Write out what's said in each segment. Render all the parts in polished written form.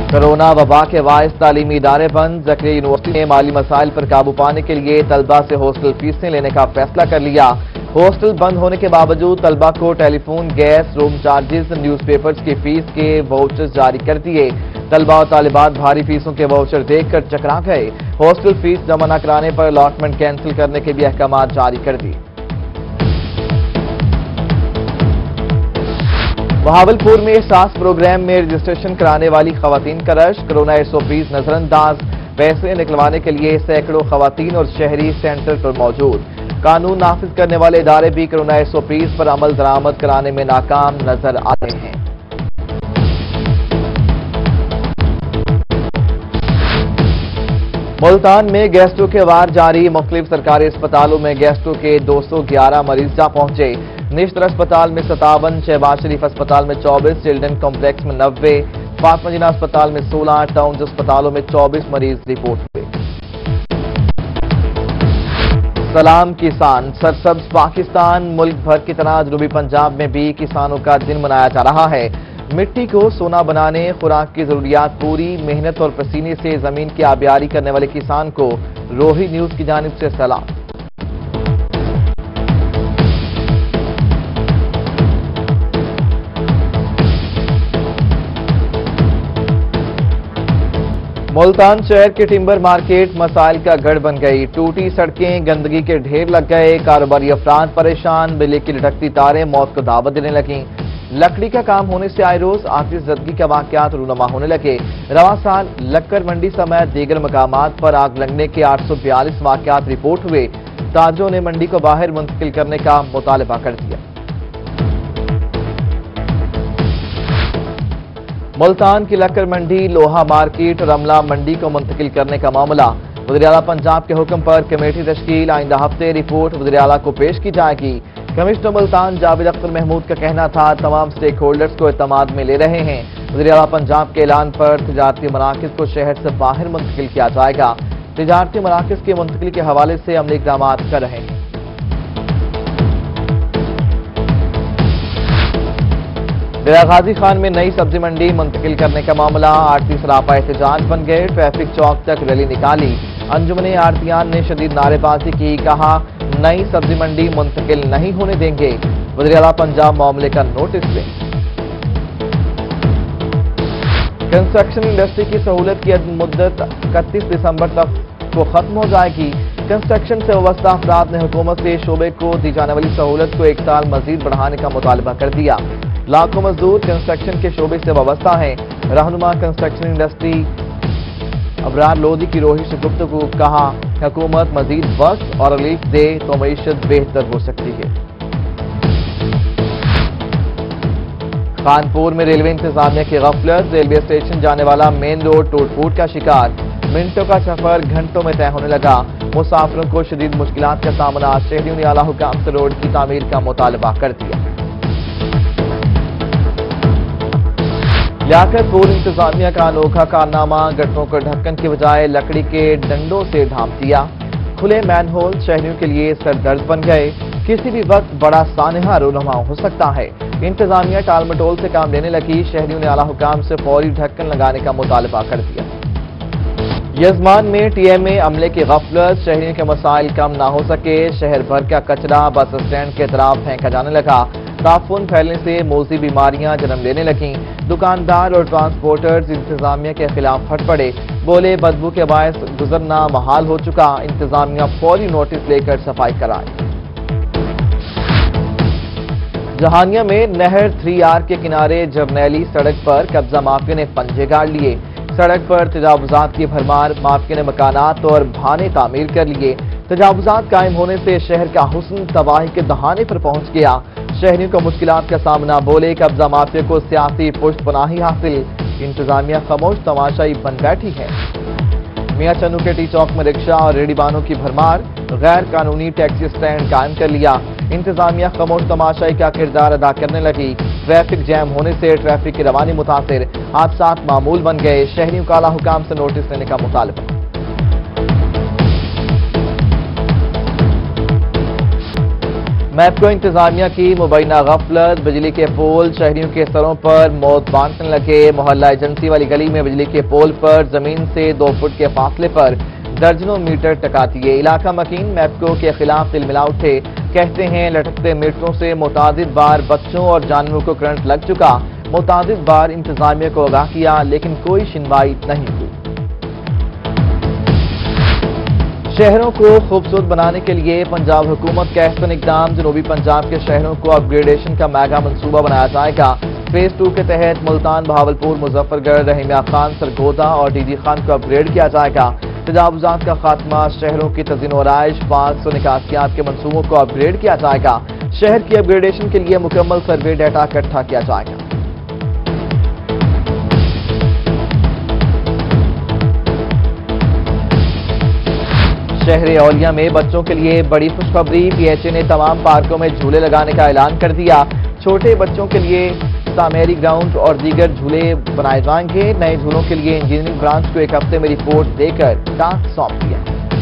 Corona वबा के बायस तालीमी इदारे बंद। ज़करिया यूनिवर्सिटी ने माली मसाइल पर काबू पाने के लिए तलबा से हॉस्टल फीसें लेने का फैसला कर लिया। हॉस्टल बंद होने के बावजूद तलबा को telephone, gas, room charges, newspapers की फीस के वाउचर्स जारी कर दिए। तलबा और तालिबात भारी फीसों के वाउचर देखकर चकरा गए। हॉस्टल फीस जमा न कराने पर अलॉटमेंट कैंसिल करने के भी अहकामात जारी कर दिए। बहावलपुर में एहसास प्रोग्राम में रजिस्ट्रेशन कराने वाली खवातीन का रश। कोरोना एसओपीज नजरअंदाज। पैसे निकलवाने के लिए सैकड़ों खवातीन और शहरी सेंटर पर मौजूद। कानून नाफिज करने वाले इदारे भी कोरोना एसओपीज पर अमल दरामद कराने में नाकाम नजर आते हैं। मुल्तान में गैस्ट्रो के वार जारी। मुख्तलिफ सरकारी अस्पतालों में गैस्ट्रो के 211 मरीज जा पहुंचे। निश्तर अस्पताल में 57, शहबाज शरीफ अस्पताल में 24, चिल्ड्रन कॉम्प्लेक्स में 90, फातिमा जिन्ना अस्पताल में 16, टाउन अस्पतालों में 24 मरीज रिपोर्ट हुए। सलाम किसान। सरसब्ज पाकिस्तान। मुल्क भर की तरह जनूबी पंजाब में भी किसानों का दिन मनाया जा रहा है। मिट्टी को सोना बनाने, खुराक की जरूरियात पूरी, मेहनत और पसीने से जमीन की आबियारी करने वाले किसान को रोही न्यूज की जानिब से सलाम। मुल्तान शहर के टिम्बर मार्केट मसाइल का गढ़ बन गई। टूटी सड़कें, गंदगी के ढेर लग गए। कारोबारी अफराद परेशान। बिजली की लटकती तारें मौत को दावत देने लगीं। लकड़ी का काम होने से आए रोज आतिश ज़दगी के वाक़यात रूनमा होने लगे। रवां साल लक्कर मंडी समेत दीगर मकामात पर आग लगने के 842 वाक़यात रिपोर्ट हुए। ताजरों ने मंडी को बाहर मुंतकिल करने का मुतालबा कर दिया। मुल्तान की लक्कर मंडी, लोहा मार्केट और अमला मंडी को मुंतकिल करने का मामला। वज़ीर-ए-आला पंजाब के हुक्म पर कमेटी तश्कील। आइंदा हफ्ते रिपोर्ट वज़ीर-ए-आला को पेश की जाएगी। कमिश्नर मुल्तान जावेद अख्तर महमूद का कहना था तमाम स्टेक होल्डर्स को एतमाद में ले रहे हैं। वज़ीर-ए-आला पंजाब के ऐलान पर तिजारती मराकज़ को शहर से बाहर मुंतकिल किया जाएगा। तिजारती मराकज़ की मुंतकिली के हवाले से अमली इक़दाम कर रहे हैं। डेरा गाजी खान में नई सब्जी मंडी मुंतकिल करने का मामला। आरती सरापा एहतजाज बन गए। ट्रैफिक चौक तक रैली निकाली। अंजुमने आरतियान ने शदीद नारेबाजी की। कहा नई सब्जी मंडी मुंतकिल नहीं होने देंगे। वज़ीर-ए-आला पंजाब मामले का नोटिस लें। कंस्ट्रक्शन इंडस्ट्री की सहूलत की मुद्दत 31 दिसंबर तक को खत्म हो जाएगी। कंस्ट्रक्शन से वाबस्ता अफराद ने हुकूमत से शोबे को दी जाने वाली सहूलत को 1 साल मजीद बढ़ाने का मुतालबा कर दिया। लाखों मजदूर कंस्ट्रक्शन के शोबे से वाबस्ता हैं। रहनुमा कंस्ट्रक्शन इंडस्ट्री अबरार लोधी की रोही से गुफ्तगू। कहा हुकूमत मजीद वक्त और रिलीफ दे तो मईशत बेहतर हो सकती है। कानपुर में रेलवे इंतजामिया की गफलत। रेलवे स्टेशन जाने वाला मेन रोड टूट फूट का शिकार। मिनटों का सफर घंटों में तय होने लगा। मुसाफिरों को शदीद मुश्किलात का सामना। शहरियों ने आला हुकाम से रोड की तामीर का मुतालबा कर दिया। लियाकतपुर इंतजामिया का अनोखा कारनामा। गटरों को ढक्कन के बजाय लकड़ी के डंडों से ढांप दिया। खुले मैनहोल शहरियों के लिए सरदर्द बन गए। किसी भी वक्त बड़ा सानहा रूनुमा हो सकता है। इंतजामिया टाल मटोल से काम लेने लगी। शहरियों ने आला हुकाम से फौरी ढक्कन लगाने का मुतालबा कर दिया। यजमान में टीएमए अमले की गफलत। शहरियों के मसाइल कम ना हो सके। शहर भर का कचरा बस स्टैंड के तरफ फेंका जाने लगा। ताफून फैलने से मोजी बीमारियां जन्म लेने लगीं। दुकानदार और ट्रांसपोर्टर्स इंतजामिया के खिलाफ फट पड़े। बोले बदबू के बायस गुजरना महाल हो चुका। इंतजामिया फौरी नोटिस लेकर सफाई कराए। जहानिया में नहर 3R के किनारे जरनैली सड़क पर कब्जा माफिया ने पंजे गाड़ लिए। सड़क पर तजावुजात की भरमार। माफिया ने मकानात और भाने तामीर कर लिए। तजावुजात कायम होने से शहर का हुस्न तबाही के दहाने पर पहुंच गया। शहरियों को मुश्किलात का सामना। बोले कब्जा माफिया को सियासी पुष्ट पनाही हासिल। इंतजामिया खामोश तमाशाई बन बैठी है। मियां चन्नू के टी चौक में रिक्शा और रेहड़ीबानों की भरमार। गैर कानूनी टैक्सी स्टैंड कायम कर लिया। इंतजामिया खामोश तमाशाई का किरदार अदा करने लगी। ट्रैफिक जैम होने से ट्रैफिक की रवानी मुतासिर। हादसात मामूल बन गए। शहरियों का आला हुकाम से नोटिस लेने का मुतालबा। میپکو انتظامیہ کی مبینہ غفلت، بجلی کے پول شہریوں کے سروں پر موت باندھنے لگے۔ محلہ ایجنسی والی گلی میں بجلی کے پول پر زمین سے 2 فٹ کے فاصلے پر درجنوں میٹر ٹکا دیے۔ علاقہ مکین میپکو کے خلاف تلملا اٹھے، کہتے ہیں لٹکتے میٹروں سے متعدد بار بچوں اور جانوروں کو کرنٹ لگ چکا۔ متعدد بار انتظامیہ کو آگاہ کیا لیکن کوئی سنوائی نہیں ہوئی۔ شہروں کو خوبصورت بنانے کے لیے پنجاب حکومت کا احسن اقدام، جنوبی پنجاب کے شہروں کو اپ گریڈیشن کا میگا منصوبہ بنایا جائے گا۔ فیز 2 کے تحت ملتان، بہاولپور، مظفر گڑھ، رحیمیہ خان، سرگودا اور ڈی ڈی خان کو اپ گریڈ کیا جائے گا۔ تجاوزات کا خاتمہ، شہروں کی تزئین و آرائش، 500 نکاسیات کے منصوبوں کو اپ گریڈ کیا جائے گا۔ شہر کی اپ گریڈیشن کے لیے مکمل سروے ڈیٹا اکٹھا کیا جائے گا۔ شہر اولیاء میں بچوں کے لیے بڑی خوشخبری، پی ایچ اے نے تمام پارکوں میں جھولے لگانے کا اعلان کر دیا۔ چھوٹے بچوں کے لیے میری گراؤنڈ اور دیگر جھولے بنائے جائیں گے۔ نئے جھولوں کے لیے انجینئرنگ برانچ کو 1 ہفتے میں رپورٹ دے کر ٹاسک سونپ دیا۔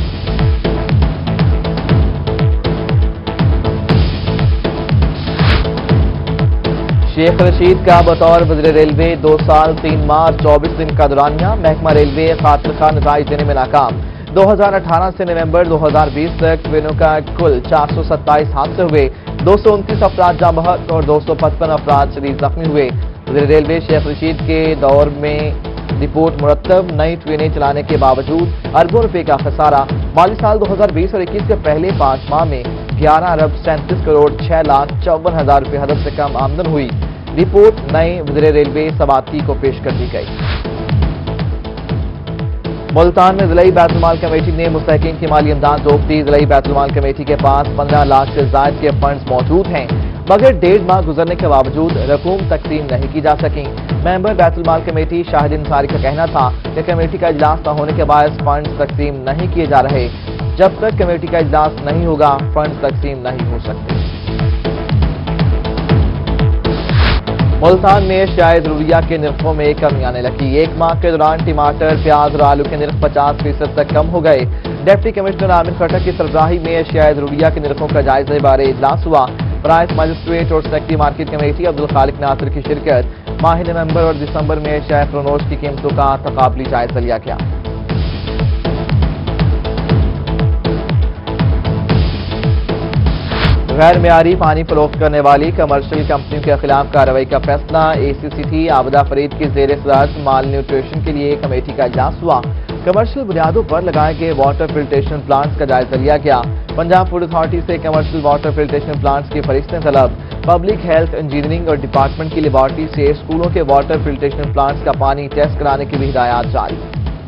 شیخ رشید کا بطور وزیر ریلوے 2 سال 3 ماہ اور 24 دن کا دورانیہ، محکمہ ریلوے خاطر خواہ نتائج دینے میں ناکام۔ 2018 سے نومبر 2020 تک ٹرینوں کا کل 427 حادثے ہوئے، 229 افراد جاں بحق اور 255 افراد شدید زخمی ہوئے۔ وزیر ریلوے شیخ رشید کے دور میں رپورٹ مرتب، نئی ٹرینیں چلانے کے باوجود اربوں روپے کا خسارہ۔ مالی سال 2020 اور 21 کے پہلے 5 ماہ میں 11 ارب 37 کروڑ 6,54,000 روپے حد سے کم آمدن ہوئی۔ رپورٹ نئے وزیر ریلوے سباتی کو پیش کر دی گئی۔ ملتان میں ضلعی بیت المال کمیٹی نے مستحقین کی مالی امداد روک دی۔ ضلعی بیت المال کمیٹی کے پاس 15 لاکھ سے زائد کے فنڈز موجود ہیں، مگر 1.5 ماہ گزرنے کے باوجود رقوم تقسیم نہیں کی جا سکیں۔ ممبر بیت المال کمیٹی شاہد انصاری کا کہنا تھا کہ کمیٹی کا اجلاس نہ ہونے کے باعث فنڈز تقسیم نہیں کیے جا رہے۔ جب تک کمیٹی کا اجلاس نہیں ہوگا فنڈز تقسیم نہیں ہو سکتے۔ ملتان میں اشیاء ضروریہ کے نرخوں میں کمی آنے لگی۔ 1 ماہ کے دوران ٹماٹر، پیاز اور آلو کے نرخ 50% تک کم ہو گئے۔ ڈپٹی کمشنر عامر خٹک کی سربراہی میں اشیاء ضروریہ کے نرخوں کا جائزے بارے اجلاس ہوا۔ پرائس مجسٹریٹ اور secretary market committee Abdul Khaliq Nasir کی شرکت۔ ماہ نومبر اور دسمبر میں اشیاء فروخت کی قیمتوں کا تقابلی جائزہ لیا گیا۔ غیر معیاری پانی فروخت کرنے والی کمرشل کمپنیوں کے خلاف کارروائی کا فیصلہ۔ A C C T Abida Farid کی زیر صدارت مال نیوٹریشن کے لیے کمیٹی کا اجلاس ہوا۔ کمرشل بنیادوں پر لگائے گئے واٹر فلٹریشن پلانٹس کا جائزہ لیا گیا۔ پنجاب فوڈ اتھارٹی سے کمرشل واٹر فلٹریشن پلانٹس کی فہرستیں طلب۔ پبلک ہیلتھ، انجینئرنگ اور ڈپارٹمنٹ کی لیبارٹری سے اسکولوں کے واٹر فلٹریشن پلانٹس کا پانی ٹیسٹ کرانے کی بھی ہدایات جاری۔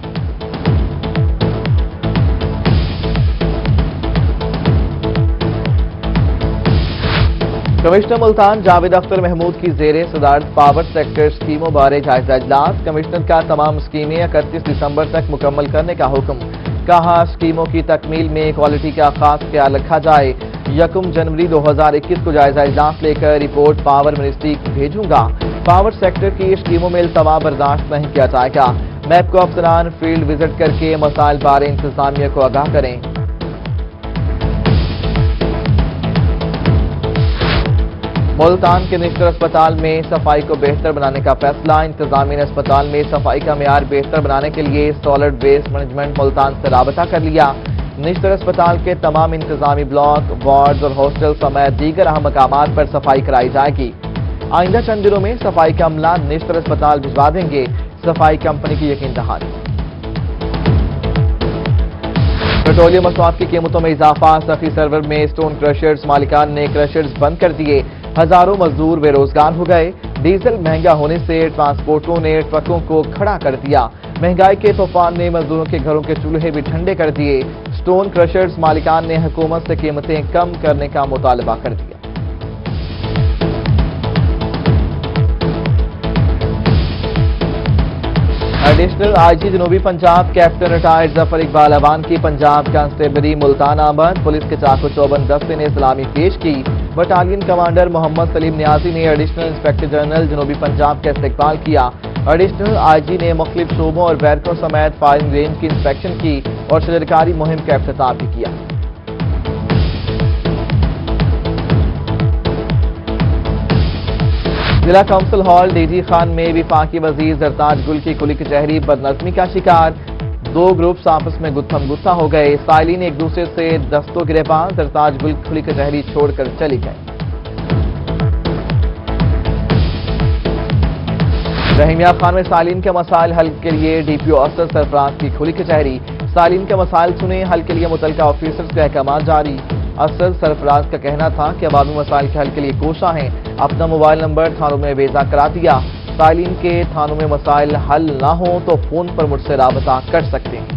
کمشنر ملتان جاوید اختر محمود کی زیر صدارت پاور سیکٹر اسکیموں بارے جائزہ اجلاس۔ کمشنر کا تمام اسکیمیں 31 دسمبر تک مکمل کرنے کا حکم۔ کہا اسکیموں کی تکمیل میں کوالٹی کا خاص خیال رکھا جائے۔ 1 جنوری 2021 کو جائزہ اجلاس لے کر رپورٹ پاور منسٹری کو بھیجوں گا۔ پاور سیکٹر کی اسکیموں میں التوا برداشت نہیں کیا جائے گا۔ میپکو افسران فیلڈ وزٹ کر کے مسائل بارے انتظامیہ کو آگاہ کریں۔ ملتان کے نشتر اسپتال میں صفائی کو بہتر بنانے کا فیصلہ۔ انتظامیہ نے اسپتال میں صفائی کا معیار بہتر بنانے کے لیے سالڈ ویسٹ مینجمنٹ ملتان سے رابطہ کر لیا۔ نشتر اسپتال کے تمام انتظامی بلاک، وارڈز اور ہاسٹل سمیت دیگر اہم مقامات پر صفائی کرائی جائے گی۔ آئندہ چند دنوں میں صفائی کا عملہ نشتر اسپتال بھجوا دیں گے۔ صفائی کمپنی کی یقین دہانی۔ پیٹرولیم مصنوعات کی قیمتوں میں اضافہ۔ سخی سرور میں اسٹون کرشرز مالکان نے کرشرز بند کر دیے۔ ہزاروں مزدور بے روزگار ہو گئے۔ ڈیزل مہنگا ہونے سے ٹرانسپورٹروں نے ٹرکوں کو کھڑا کر دیا۔ مہنگائی کے طوفان نے مزدوروں کے گھروں کے چولہے بھی ٹھنڈے کر دیے۔ اسٹون کرشرز مالکان نے حکومت سے قیمتیں کم کرنے کا مطالبہ کر دیا۔ ایڈیشنل آئی جی جنوبی پنجاب کیپٹن ریٹائرڈ ظفر اقبال اوان کی پنجاب کانسٹیبلری ملتان آمد۔ پولیس کے چاقو چوبند دستے نے سلامی پیش کی۔ بٹالین کمانڈر محمد سلیم نیازی نے ایڈیشنل انسپیکٹر جنرل جنوبی پنجاب کا استقبال کیا۔ ایڈیشنل آئی جی نے مختلف شعبوں اور بیرکوں سمیت فائرنگ رینج کی انسپیکشن کی اور شجرکاری مہم کا افتتاح بھی کیا۔ ضلع کونسل ہال ڈی خان میں وفاقی وزیر زرتاج گل کی کھلی کچہری بدنظمی کا شکار، دو گروپس آپس میں گتھم گتھا ہو گئے، سائلین ایک دوسرے سے دستوں گریباں، زرتاج گل کھلی کچہری چھوڑ کر چلی گئے۔ رحیمیہ خان میں سائلین کے مسائل حل کے لیے ڈی پی او اسد سرفراز کی کھلی کچہری، سائلین کے مسائل سنیں، حل کے لیے متعلقہ آفیسرز کے احکامات جاری۔ اسد سرفراز کا کہنا تھا کہ عوامی مسائل کے حل کے لیے کوشاں ہیں، اپنا موبائل نمبر تھانوں میں ویزا کرا دیا، سائلین کے تھانوں میں مسائل حل نہ ہوں تو فون پر مجھ سے رابطہ کر سکتے ہیں۔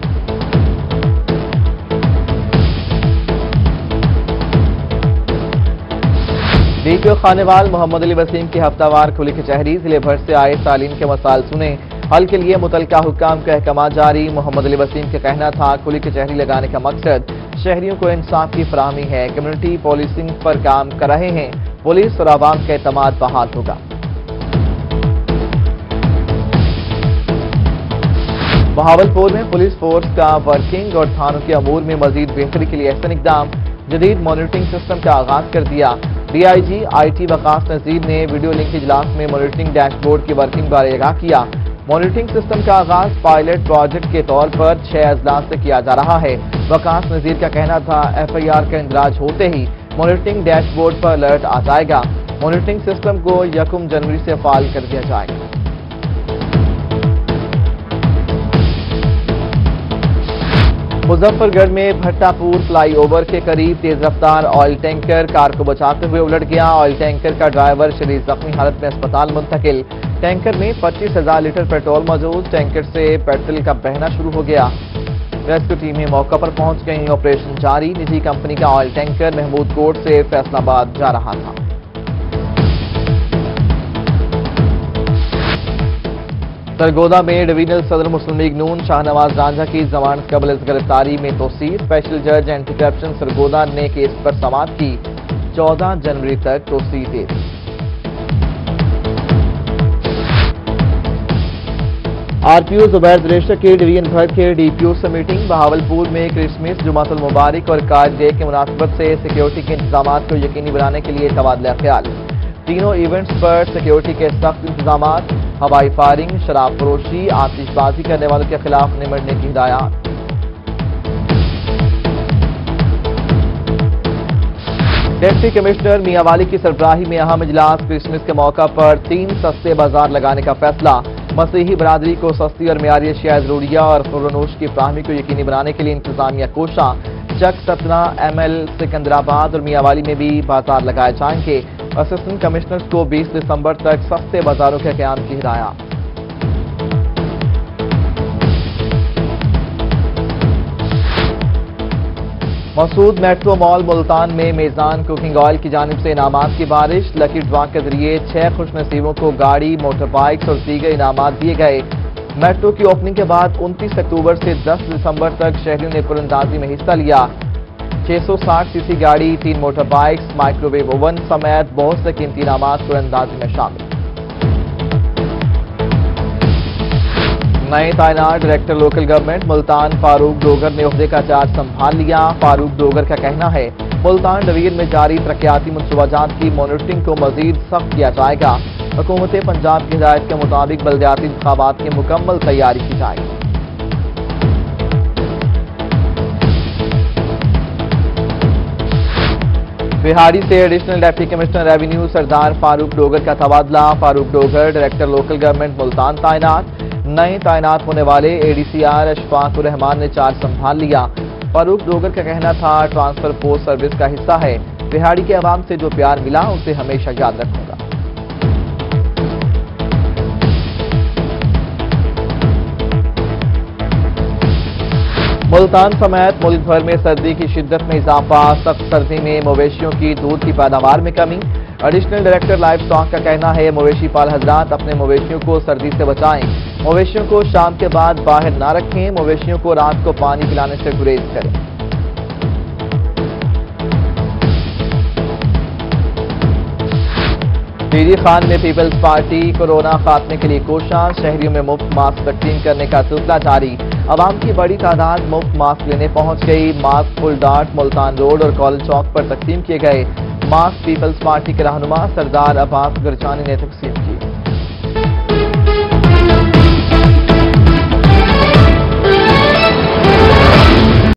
D P O Khanewal Muhammad Ali Waseem کی ہفتہ وار کھلی کچہری، ضلع بھر سے آئے سائلین کے مسائل سنیں، حل کے لیے متعلقہ حکام کے احکامات جاری۔ محمد علی وسیم کا کہنا تھا کھلی کچہری لگانے کا مقصد شہریوں کو انصاف کی فراہمی ہے، کمیونٹی پولیسنگ پر کام کر رہے ہیں، پولیس اور عوام کا اعتماد بحال ہوگا۔ بہاولپور میں پولیس فورس کا ورکنگ اور تھانوں کے امور میں مزید بہتری کے لیے احسن اقدام، جدید مانیٹرنگ سسٹم کا آغاز کر دیا۔ D I G I T Waqas Nazir نے ویڈیو لنک اجلاس میں مانیٹرنگ ڈیش بورڈ کی ورکنگ بارے آگاہ کیا۔ مانیٹرنگ سسٹم کا آغاز پائلٹ پروجیکٹ کے طور پر 6 اضلاع سے کیا جا رہا ہے۔ وقاص نذیر کا کہنا تھا ایف آئی آر کا اندراج ہوتے ہی مانیٹرنگ ڈیش بورڈ پر الرٹ آ جائے گا، مانیٹرنگ سسٹم کو 1 جنوری سے فعال کر دیا جائے گا۔ مظفر گڑھ میں بھٹا پور فلائی اوور کے قریب تیز رفتار آئل ٹینکر کار کو بچاتے ہوئے الٹ گیا، آئل ٹینکر کا ڈرائیور شدید زخمی حالت میں اسپتال منتقل۔ ٹینکر میں 25,000 لیٹر پیٹرول موجود، ٹینکر سے پیٹرول کا بہنا شروع ہو گیا۔ ریسکیو ٹیمیں موقع پر پہنچ گئیں، آپریشن جاری۔ نجی کمپنی کا آئل ٹینکر محمود کوٹ سے فیصل آباد جا رہا تھا۔ سرگودا میں ڈویژنل صدر مسلم لیگ نون شاہ نواز رانجھا کی ضمانت قبل از گرفتاری میں توسیع، اسپیشل جج اینٹی کرپشن سرگودا نے کیس پر سماعت کی، 14 جنوری تک توسیع دے دی۔ آر پی او زبیر دریشہ کے ڈویژن بھر کے ڈی پی او سے میٹنگ، بہاولپور میں کرسمس، جمعۃ المبارک اور قائد ڈے کی مناسبت سے سیکیورٹی کے انتظامات کو یقینی بنانے کے لیے تبادلہ خیال۔ تینوں ایونٹس پر سیکیورٹی کے سخت انتظامات، ہوائی فائرنگ، شراب فروشی، آتش بازی کرنے والوں کے خلاف نمٹنے کی ہدایات۔ ڈپٹی کمشنر میاں والی کی سربراہی میں اہم اجلاس، کرسمس کے موقع پر 3 سستے بازار لگانے کا فیصلہ، مسیحی برادری کو سستی اور معیاری اشیاء ضروریہ اور خورونوش کی فراہمی کو یقینی بنانے کے لیے انتظامیہ کوشاں، چک ستنا، ایم ایل سکندرآباد اور میاں والی میں بھی بازار لگائے جائیں گے، اسسٹنٹ کمشنرز کو 20 دسمبر تک سستے بازاروں کے قیام کی ہدایات۔ مسعود میٹرو مال ملتان میں میزان کوکنگ آئل کی جانب سے انعامات کی بارش، لکی ڈرا کے ذریعے 6 خوش نصیبوں کو گاڑی، موٹر بائکس اور دیگر انعامات دیے گئے۔ میٹرو کی اوپننگ کے بعد 29 اکتوبر سے 10 دسمبر تک شہریوں نے تیراندازی میں حصہ لیا۔ 660 سی سی گاڑی، 3 motorbikes, microwave oven سمیت بہت سے قیمتی انعامات تیراندازی میں شامل۔ نئے تعینات director local government Multan Farooq Dogar نے عہدے کا چارج سنبھال لیا۔ فاروق ڈوگر کا کہنا ہے ملتان ڈویژن میں جاری ترقیاتی منصوبہ جات کی مانیٹرنگ کو مزید سخت کیا جائے گا، حکومت پنجاب کی ہدایت کے مطابق بلدیاتی انتخابات کی مکمل تیاری کی جائے گی۔ بہاڑی سے ایڈیشنل ڈپٹی کمشنر ریونیو سردار فاروق ڈوگر کا تبادلہ، Farooq Dogar director local government Multan تعینات۔ نئے تعینات ہونے والے A D C R Ishfaq ur Rehman نے چارج سنبھال لیا۔ فاروق ڈوگر کا کہنا تھا ٹرانسفر پوسٹ سروس کا حصہ ہے، بہاڑی کے عوام سے جو پیار ملا اسے ہمیشہ یاد رکھوں گا۔ ملتان سمیت ملک بھر میں سردی کی شدت میں اضافہ، سخت سردی میں مویشیوں کی دودھ کی پیداوار میں کمی۔ ایڈیشنل ڈائریکٹر لائف اسٹاک کا کہنا ہے مویشی پال حضرات اپنے مویشیوں کو سردی سے بچائیں، مویشیوں کو شام کے بعد باہر نہ رکھیں، مویشیوں کو رات کو پانی پلانے سے گریز کریں۔ ڈی خان میں پیپلز پارٹی کورونا خاتمے کے لیے کوشاں، شہریوں میں مفت ماسک تقسیم کرنے کا سلسلہ جاری، عوام کی بڑی تعداد مفت ماسک لینے پہنچ گئی، ماسک فل ڈاٹ، ملتان روڈ اور کالج چوک پر تقسیم کیے گئے۔ मार्क्स पीपल्स पार्टी के रहनुमा सरदार अब्बास गरजानी ने तकसीम